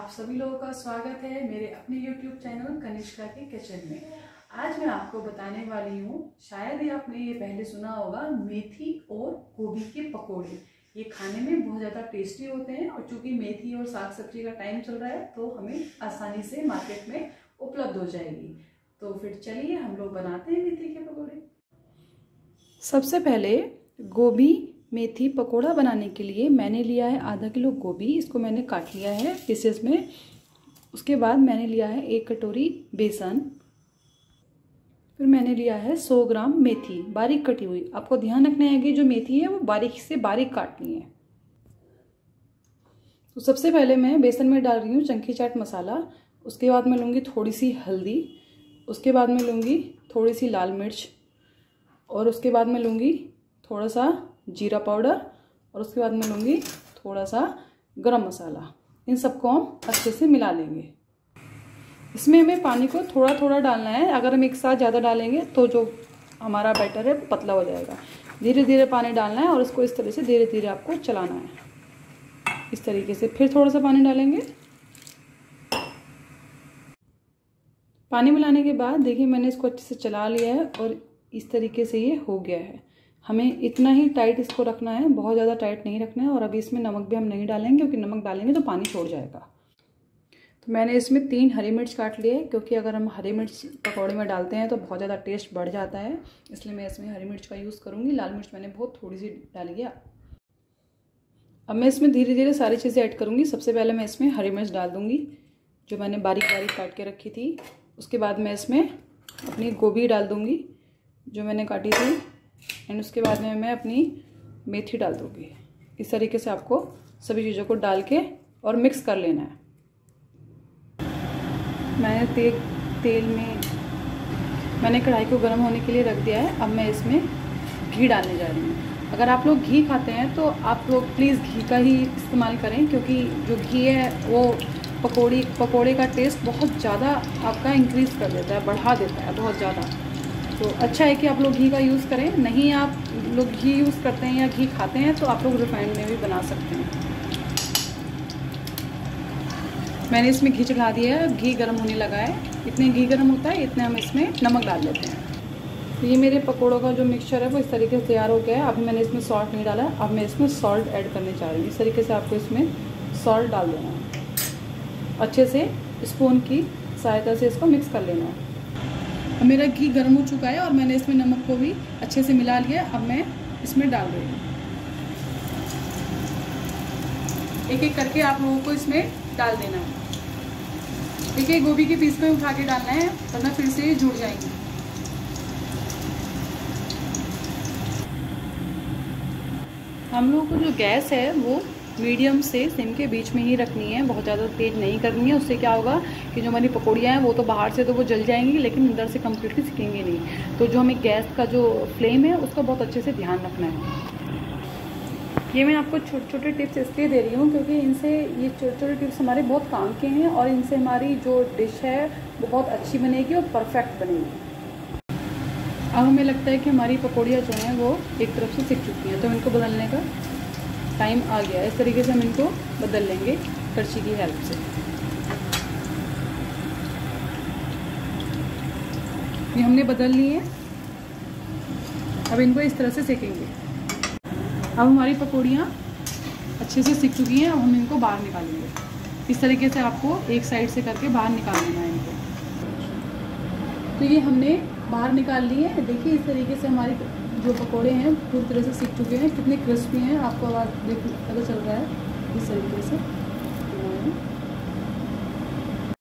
आप सभी लोगों का स्वागत है मेरे अपने YouTube चैनल कनिष्का के किचन में। आज मैं आपको बताने वाली हूँ, शायद ही आपने ये पहले सुना होगा, मेथी और गोभी के पकोड़े। ये खाने में बहुत ज़्यादा टेस्टी होते हैं और चूंकि मेथी और साग सब्जी का टाइम चल रहा है तो हमें आसानी से मार्केट में उपलब्ध हो जाएगी। तो फिर चलिए हम लोग बनाते हैं मेथी के पकोड़े। सबसे पहले गोभी मेथी पकोड़ा बनाने के लिए मैंने लिया है आधा किलो गोभी। इसको मैंने काट लिया है पीसेस में। उसके बाद मैंने लिया है 1 कटोरी बेसन। फिर मैंने लिया है 100 ग्राम मेथी बारीक कटी हुई। आपको ध्यान रखना है कि जो मेथी है वो बारीक से बारीक काटनी है। तो सबसे पहले मैं बेसन में डाल रही हूँ चंकी चाट मसाला। उसके बाद मैं लूँगी थोड़ी सी हल्दी। उसके बाद मैं लूँगी थोड़ी सी लाल मिर्च और उसके बाद मैं लूँगी थोड़ा सा जीरा पाउडर और उसके बाद मैं लूँगी थोड़ा सा गरम मसाला। इन सबको हम अच्छे से मिला लेंगे। इसमें हमें पानी को थोड़ा थोड़ा डालना है। अगर हम एक साथ ज़्यादा डालेंगे तो जो हमारा बैटर है पतला हो जाएगा। धीरे धीरे पानी डालना है और इसको इस तरह से धीरे धीरे आपको चलाना है। इस तरीके से फिर थोड़ा सा पानी डालेंगे। पानी मिलाने के बाद देखिए मैंने इसको अच्छे से चला लिया है और इस तरीके से ये हो गया है। हमें इतना ही टाइट इसको रखना है, बहुत ज़्यादा टाइट नहीं रखना है। और अभी इसमें नमक भी हम नहीं डालेंगे क्योंकि नमक डालेंगे तो पानी छोड़ जाएगा। तो मैंने इसमें 3 हरी मिर्च काट लिए क्योंकि अगर हम हरी मिर्च पकौड़े में डालते हैं तो बहुत ज़्यादा टेस्ट बढ़ जाता है, इसलिए मैं इसमें हरी मिर्च का यूज़ करूँगी। लाल मिर्च मैंने बहुत थोड़ी सी डाली है। अब मैं इसमें धीरे धीरे सारी चीज़ें ऐड करूँगी। सबसे पहले मैं इसमें हरी मिर्च डाल दूँगी जो मैंने बारीक बारीक काट के रखी थी। उसके बाद मैं इसमें अपनी गोभी डाल दूँगी जो मैंने काटी थी एंड उसके बाद में मैं अपनी मेथी डाल दूँगी। इस तरीके से आपको सभी चीज़ों को डाल के और मिक्स कर लेना है। मैंने कढ़ाई को गर्म होने के लिए रख दिया है। अब मैं इसमें घी डालने जा रही हूँ। अगर आप लोग घी खाते हैं तो आप लोग प्लीज़ घी का ही इस्तेमाल करें क्योंकि जो घी है वो पकोड़े का टेस्ट बहुत ज़्यादा आपका इंक्रीज़ कर देता है, बढ़ा देता है बहुत ज़्यादा। तो अच्छा है कि आप लोग घी का यूज़ करें। नहीं आप लोग घी यूज़ करते हैं या घी खाते हैं तो आप लोग रिफाइंड में भी बना सकते हैं। मैंने इसमें घी चढ़ा दिया है। घी गर्म होने लगा है। इतने घी गर्म होता है इतने हम इसमें नमक डाल देते हैं। तो ये मेरे पकोड़ों का जो मिक्सचर है वो इस तरीके से तैयार हो गया है। अभी मैंने इसमें सॉल्ट नहीं डाला। अब मैं इसमें सॉल्ट ऐड करने जा रही हूँ। इस तरीके से आपको इसमें सॉल्ट डाल देना है। अच्छे से स्पून की सहायता से इसको मिक्स कर लेना है। अब मेरा घी गर्म हो चुका है और मैंने इसमें नमक को भी अच्छे से मिला लिया। अब मैं इसमें डाल रही हूँ। एक एक करके आप लोगों को इसमें डाल देना है। एक एक गोभी के पीस में उठा के डालना है वरना फिर से जुड़ जाएंगे। हम लोगों को जो गैस है वो मीडियम से सिम के बीच में ही रखनी है, बहुत ज़्यादा तेज नहीं करनी है। उससे क्या होगा कि जो हमारी पकौड़ियाँ हैं वो तो बाहर से तो वो जल जाएंगी लेकिन अंदर से कम्प्लीटली सिकेंगी नहीं। तो जो हमें गैस का जो फ्लेम है उसका बहुत अच्छे से ध्यान रखना है। ये मैं आपको छोटे छोटे टिप्स इसलिए दे रही हूँ क्योंकि इनसे ये छोटे छोटे टिप्स हमारे बहुत काम के हैं और इनसे हमारी जो डिश है वो बहुत अच्छी बनेगी और परफेक्ट बनेगी। अब हमें लगता है कि हमारी पकौड़ियाँ जो हैं वो एक तरफ से सिक चुकी हैं तो इनको बदलने का टाइम आ गया। इस तरीके से हम इनको बदल लेंगे करछी की हेल्प से। ये हमने बदल लिए हैं। अब इनको इस तरह से सेकेंगे। अब हमारी पकौड़ियाँ अच्छे से सिक चुकी हैं। अब हम इनको बाहर निकालेंगे। इस तरीके से आपको एक साइड से करके बाहर निकाल लेना है इनको। तो ये हमने बाहर निकाल लिए। देखिए इस तरीके से हमारी जो पकोड़े हैं पूरी तरह से सीख चुके हैं। कितने क्रिस्पी हैं आपको आवाज़ देख पता चल रहा है। इस तरीके से